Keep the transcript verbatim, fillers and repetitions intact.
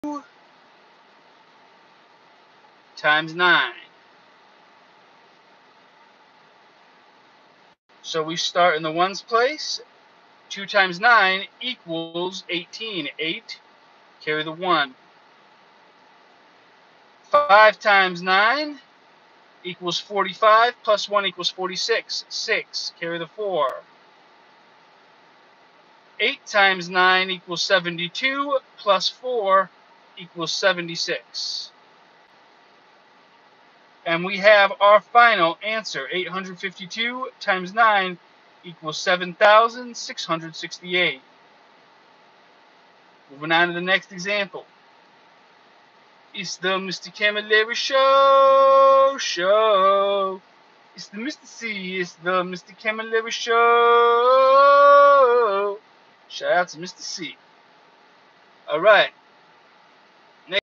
times nine. So we start in the ones place. two times nine equals eighteen. eight, carry the one. five times nine equals forty-five, plus one equals forty-six. six, carry the four. eight times nine equals seventy-two, plus four equals seventy-six. And we have our final answer. eight hundred fifty-two times nine equals seven thousand six hundred sixty-eight. Moving on to the next example. It's the Mister Camilleri Show, show. It's the Mister C, it's the Mister Camilleri Show. Shout out to Mister C. Alright.